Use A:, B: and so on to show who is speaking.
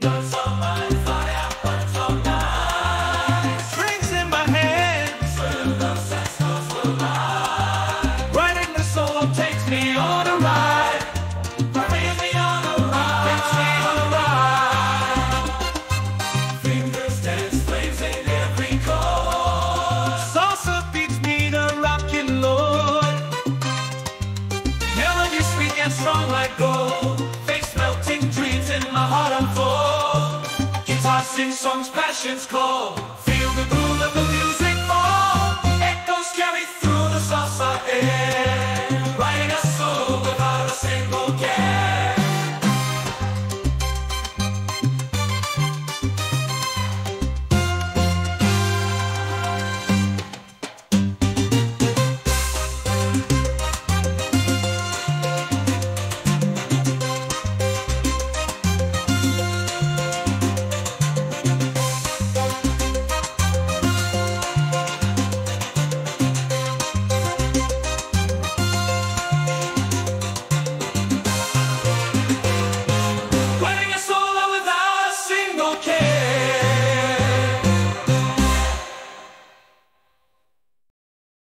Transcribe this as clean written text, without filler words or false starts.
A: Strings in my hands, writing the solo takes me on a ride. Takes me on a ride. Fingers dance, flames in every chord. Salsa beats me to rockin' Lord. Melody sweet and strong like gold. Face melting dreams in my heart unfold. Guitar sings songs, passions call.